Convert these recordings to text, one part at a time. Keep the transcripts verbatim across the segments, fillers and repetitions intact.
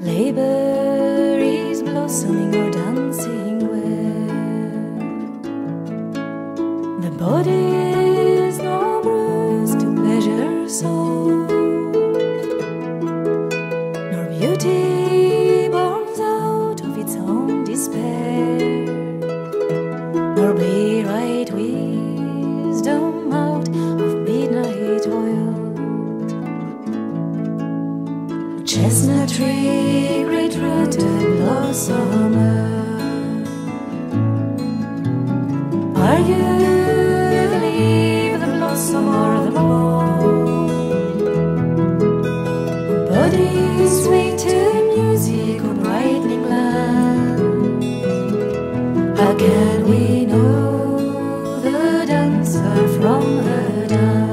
Labour is blossoming or dancing where the body is no bruise to pleasure soul, nor beauty borns out of its own despair, nor blear-eyed wisdom out of midnight oil. Chestnut tree, great-rooted blossomer, are you the leaf, the blossom, or the bowl? Bodies sway to music or brightening lamps. How can we know the dancer from the dance?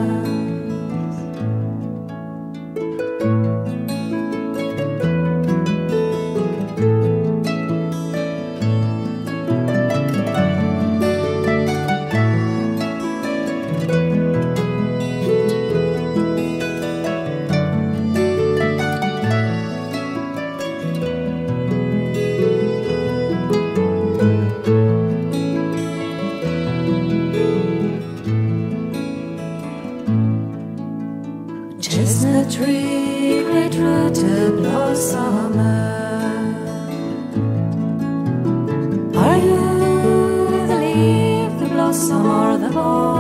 Chestnut tree, great-rooted blossomer, are you the leaf, the blossom, or the bowl?